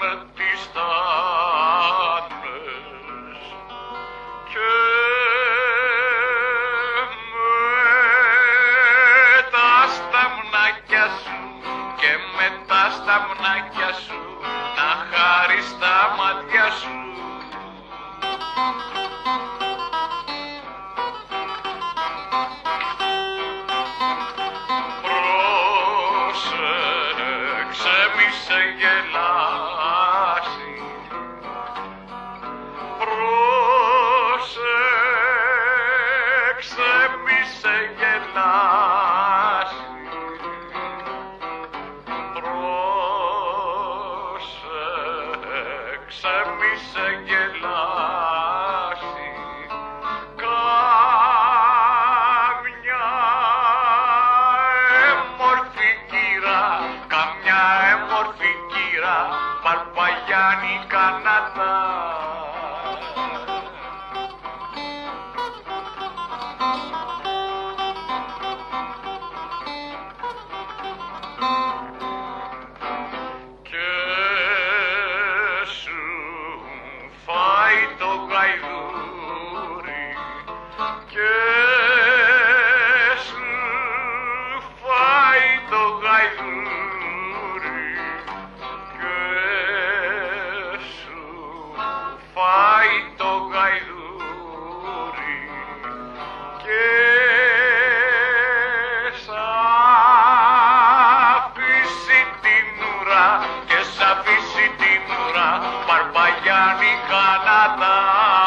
τις στάνες και με τα σταμνάκια σου και με τα σταμνάκια σου να χαρείς τα μάτια σου. Πρόσεξε μη σε γελάσει, πρόσεξε μη σε γελάσει, πρόσεξε μη σε γελάσει. Καμιά έμορφη κύρα, Παρπαγιάννη Κανάτα. Και σου φάει το γαϊδούρι και σου φάει το γαϊδούρι και σου φάει το γαϊδούρι και σ' αφήσει την ουρά και σ' αφήσει την ουρά, Παρπαγιάννη Κανάτα.